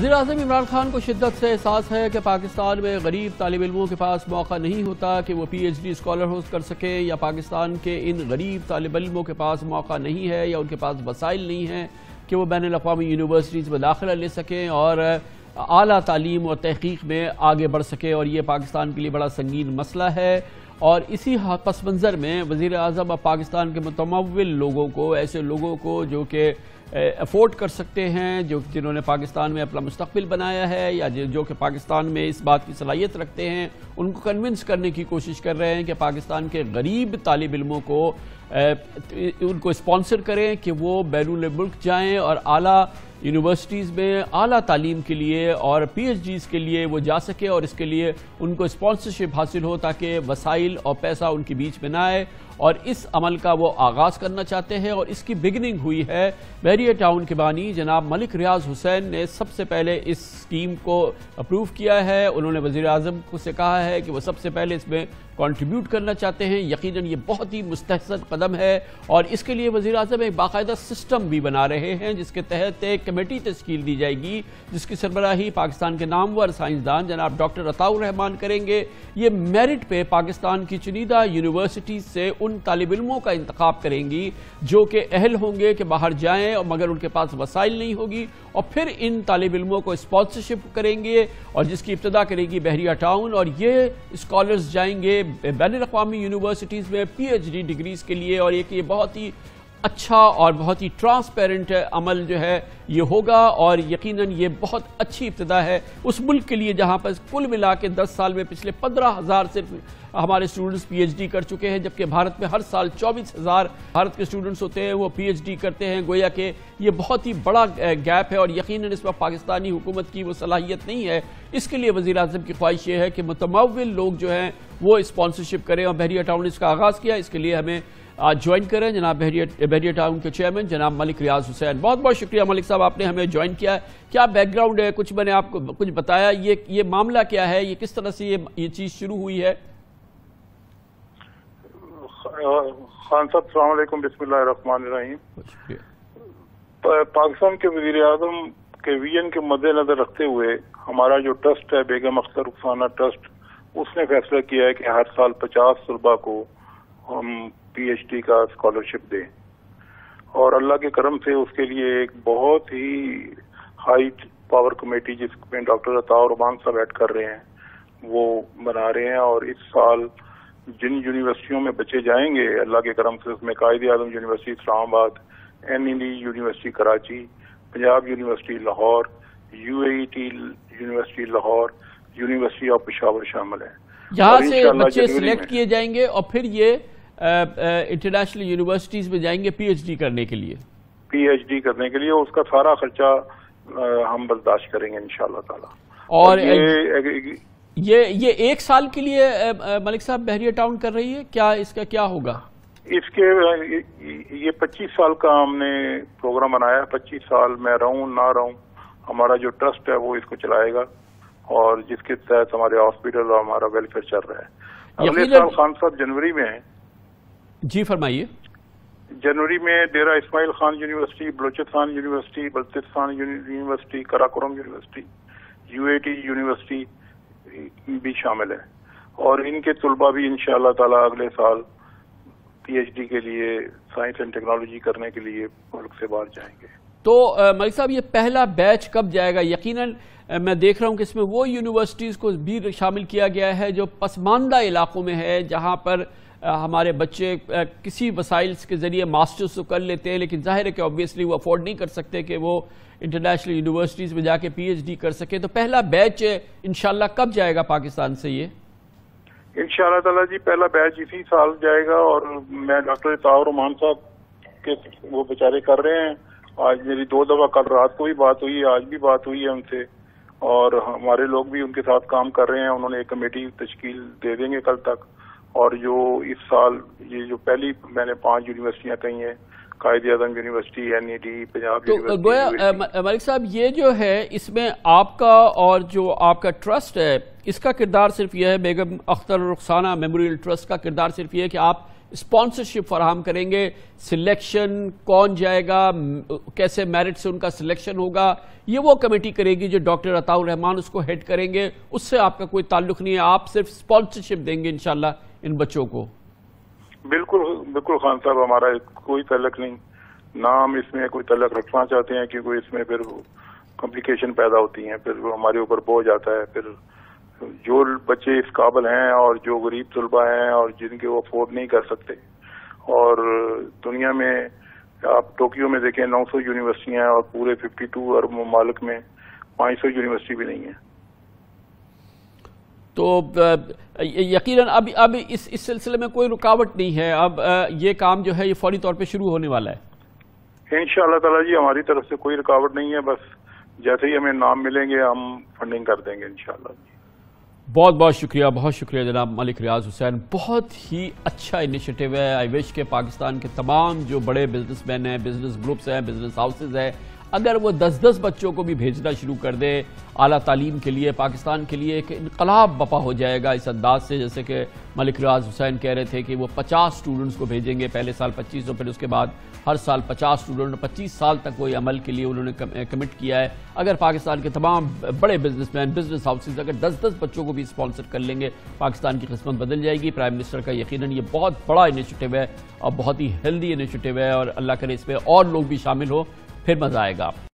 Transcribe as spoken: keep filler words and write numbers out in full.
وزیر اعظم عمران خان کو شدت سے احساس ہے کہ پاکستان میں غریب طالب علموں کے پاس موقع نہیں ہوتا کہ وہ P H D scholar host کر سکیں، یا پاکستان کے ان غریب طالب علموں کے پاس موقع نہیں ہے یا ان کے پاس وسائل نہیں ہیں کہ وہ بین الاقوامی یونیورسٹیز میں داخلہ لے سکیں اور اعلیٰ تعلیم اور تحقیق میں آگے بڑھ سکیں، اور یہ پاکستان کے لیے بڑا سنگین مسئلہ ہے۔ اور اسی پس منظر میں وزیر اعظم اب پاکستان کے متمول لوگوں کو، ایسے لوگوں کو جو کہ افورڈ کر سکتے ہیں، جو جنہوں نے پاکستان میں اپنا مستقبل بنایا ہے یا جو کہ پاکستان میں اس بات کی صلاحیت رکھتے ہیں، ان کو کنونس کرنے کی کوشش کر رہے ہیں کہ پاکستان کے غریب طالب علموں کو ان کو اسپانسر کریں کہ وہ بیرون ملک جائیں اور اعلیٰ یونیورسٹیز میں اعلیٰ تعلیم کے لیے اور پی ایچ ڈیز کے لیے وہ جا سکے، اور اس کے لیے ان کو اسپانسرشپ حاصل ہو تاکہ وسائل اور پیسہ ان کے بیچ میں نہ آئے، اور اس عمل کا وہ آغاز کرنا چاہتے ہیں۔ اور اس کی بگننگ ہوئی ہے بحریہ ٹاؤن کے بانی جناب ملک ریاض حسین نے سب سے پہلے اس اسکیم کو اپروو کیا ہے۔ انہوں نے وزیر اعظم کو سے کہا ہے کہ وہ سب سے پہلے اس میں کنٹریبیوٹ کرنا چاہتے ہیں۔ یقیناً یہ بہت ہی مستحسن قدم ہے، اور اس کے لیے وزیر اعظم ایک باقاعدہ سسٹم بھی بنا رہے ہیں جس کے تحت ایک کمیٹی تشکیل دی جائے گی جس کی سربراہی پاکستان کے نامور سائنسدان جناب ڈاکٹر کریں گے۔ یہ میرٹ پہ پاکستان کی چنیدہ یونیورسٹیز سے ان طالب علموں کا انتخاب کریں گی جو کہ اہل ہوں گے کہ باہر جائیں، مگر ان کے پاس وسائل نہیں ہوگی، اور پھر ان طالب علموں کو اسپانسرشپ کریں گے، اور جس کی ابتدا کرے گی بحریہ ٹاؤن، اور یہ اسکالرز جائیں گے بین الاقوامی یونیورسٹیز میں پی ایچ ڈی ڈگریز کے لیے، اور ایک یہ بہت ہی اچھا اور بہت ہی ٹرانسپیرنٹ عمل جو ہے یہ ہوگا، اور یقیناً یہ بہت اچھی ابتدا ہے اس ملک کے لیے جہاں پر کل ملا کے دس سال میں پچھلے پندرہ ہزار صرف ہمارے اسٹوڈنٹس پی ایچ ڈی کر چکے ہیں، جبکہ بھارت میں ہر سال چوبیس ہزار بھارت کے اسٹوڈنٹس ہوتے ہیں وہ پی ایچ ڈی کرتے ہیں۔ گویا کہ یہ بہت ہی بڑا گیپ ہے، اور یقیناً اس وقت پاکستانی حکومت کی وہ صلاحیت نہیں ہے۔ اس کے لیے وزیر اعظم کی خواہش یہ ہے کہ متمول لوگ جو ہیں وہ اسپانسرشپ کریں، اور بحریہ ٹاؤن نے اس کا آغاز کیا۔ اس کے لیے ہمیں آج جوائن کریں جناب بحریہ ٹاؤن کے چیئرمین جناب ملک ریاض حسین۔ بہت بہت شکریہ ملک صاحب، آپ نے ہمیں جوائن کیا ہے۔ کیا بیک گراؤنڈ ہے؟ کچھ میں نے آپ کو کچھ بتایا، یہ یہ معاملہ کیا ہے، یہ کس طرح سے یہ یہ چیز شروع ہوئی ہے؟ خان صاحب السلام علیکم، بسم اللہ الرحمن الرحیم۔ پاکستان کے وزیر اعظم کے ویژن کے مد نظر رکھتے ہوئے ہمارا جو ٹرسٹ ہے بیگم اختر رخسانہ ٹرسٹ، اس نے فیصلہ کیا ہے کہ ہر سال پچاس طلباء کو ہم پی ایچ ڈی کا اسکالرشپ دیں، اور اللہ کے کرم سے اس کے لیے ایک بہت ہی ہائی پاور کمیٹی جس میں ڈاکٹر صاحب ایڈ کر رہے ہیں وہ بنا رہے ہیں، اور اس سال جن یونیورسٹیوں میں بچے جائیں گے اللہ کے کرم سے اس میں قائد Azam university Islamabad, N E D university Karachi, Punjab university Lahore, U A E T university Lahore, university of Peshawar شامل ہیں۔ یہاں سے بچے سلیکٹ کیے جائیں گے اور پھر یہ انٹرنیشنل یونیورسٹیز میں جائیں گے پی ایچ ڈی کرنے کے لیے پی ایچ ڈی کرنے کے لیے اس کا سارا خرچہ ہم برداشت کریں گے انشاءاللہ تعالی۔ اور یہ یہ ایک سال کے لیے ملک صاحب بحریہ ٹاؤن کر رہی ہے، کیا اس کا کیا ہوگا؟ اس کے یہ پچیس سال کا ہم نے پروگرام بنایا، پچیس سال میں رہوں نہ رہوں ہمارا جو ٹرسٹ ہے وہ اس کو چلائے گا، اور جس کے تحت ہمارے ہاسپٹل اور ہمارا ویلفیئر چل رہا ہے۔ اگلے سال خان صاحب جنوری میں جی فرمائیے۔ جنوری میں Dera Ismail Khan university, Balochistan university, Baltistan university, Karakoram university, U A T university بھی شامل ہے، اور ان کے طلباء بھی انشاءاللہ تعالی اگلے سال پی ایچ ڈی کے لیے سائنس اینڈ ٹیکنالوجی کرنے کے لیے ملک سے باہر جائیں گے۔ تو ملک صاحب یہ پہلا بیچ کب جائے گا؟ یقیناً میں دیکھ رہا ہوں کہ اس میں وہ یونیورسٹیز کو بھی شامل کیا گیا ہے جو پسماندہ علاقوں میں ہے، جہاں پر ہمارے بچے کسی وسائل کے ذریعے ماسٹرز تو کر لیتے ہیں، لیکن ظاہر ہے کہ آبویسلی وہ افورڈ نہیں کر سکتے کہ وہ انٹرنیشنل یونیورسٹیز میں جا کے پی ایچ ڈی کر سکے۔ تو پہلا بیچ انشاءاللہ کب جائے گا پاکستان سے؟ یہ انشاءاللہ تعالی جی پہلا بیچ اسی سال جائے گا، اور میں ڈاکٹر صاحب کے وہ بیچارے کر رہے ہیں، آج میری دو دفعہ کل رات کو بھی بات ہوئی ہے، آج بھی بات ہوئی ہے ان سے، اور ہمارے لوگ بھی ان کے ساتھ کام کر رہے ہیں۔ انہوں نے ایک کمیٹی تشکیل دے دیں گے کل تک، اور جو اس سال یہ جو پہلی میں نے پانچ یونیورسٹیاں کہی ہیں، Quaid Azam university, N E D, Punjab university, تو گویا ملک صاحب یہ جو ہے اس میں آپ کا اور جو آپ کا ٹرسٹ ہے اس کا کردار صرف یہ ہے، بیگم اختر رخسانہ میموریل ٹرسٹ کا کردار صرف یہ ہے کہ آپ اسپانسرشپ فراہم کریں گے. سلیکشن کون جائے گا, کیسے میرٹ سے ان کا سلیکشن ہوگا, یہ وہ کمیٹی کرے گی جو ڈاکٹر عطاء الرحمان اس کو ہیڈ کریں گے. اس سے آپ کا کوئی تعلق نہیں ہے, آپ صرف اسپانسرشپ دیں گے انشاءاللہ ان بچوں کو. بالکل بالکل خان صاحب, ہمارا کوئی تعلق نہیں, نہ ہم اس میں کوئی تعلق رکھنا چاہتے ہیں کیونکہ اس میں پھر کمپلیکیشن پیدا ہوتی ہیں, پھر ہمارے اوپر بوجھ آتا ہے. پھر جو بچے اس قابل ہیں اور جو غریب طلباء ہیں اور جن کے وہ افورڈ نہیں کر سکتے, اور دنیا میں آپ ٹوکیو میں دیکھیں نو سو یونیورسٹیاں ہیں اور پورے ففٹی ٹو ارب ممالک میں پانچ سو یونیورسٹی بھی نہیں ہے. تو یقیناً اب اب اس اس سلسلے میں کوئی رکاوٹ نہیں ہے, اب یہ کام جو ہے یہ فوری طور پہ شروع ہونے والا ہے ان شاء اللہ تعالیٰ. جی ہماری طرف سے کوئی رکاوٹ نہیں ہے, بس جیسے ہی ہمیں نام ملیں گے ہم فنڈنگ کر دیں گے انشاءاللہ. بہت بہت شکریہ, بہت شکریہ جناب ملک ریاض حسین. بہت ہی اچھا انیشیٹو ہے. آئی وش کہ پاکستان کے تمام جو بڑے بزنس مین ہیں, بزنس گروپس ہیں, بزنس ہاؤسز ہیں, اگر وہ دس دس بچوں کو بھی بھیجنا شروع کر دے اعلیٰ تعلیم کے لیے, پاکستان کے لیے ایک انقلاب بپا ہو جائے گا اس انداز سے. جیسے کہ ملک ریاض حسین کہہ رہے تھے کہ وہ پچاس سٹوڈنٹس کو بھیجیں گے, پہلے سال پچیس سو, پھر اس کے بعد ہر سال پچاس سٹوڈنٹ, پچیس سال تک وہ عمل کے لیے انہوں نے کمٹ کیا ہے. اگر پاکستان کے تمام بڑے بزنس مین, بزنس ہاؤسز اگر دس دس بچوں کو بھی اسپانسر کر لیں گے, پاکستان کی قسمت بدل جائے گی. پرائم منسٹر کا یقیناً یہ بہت بڑا انیشیٹو ہے اور بہت ہی ہیلدی انیشیٹو ہے, اور اللہ کرے اس میں اور لوگ بھی شامل ہو, پھر مزہ آئے گا.